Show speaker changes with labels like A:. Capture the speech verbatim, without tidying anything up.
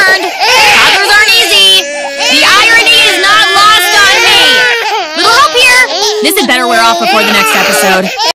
A: learned. Toddlers aren't easy. The irony is not lost on me. Little help here. This had better wear off before the next episode.